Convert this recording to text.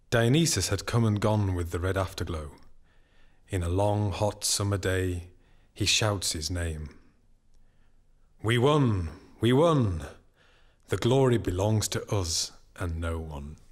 Dionysus had come and gone with the red afterglow. In a long, hot summer day, he shouts his name. We won! We won! The glory belongs to us and no one.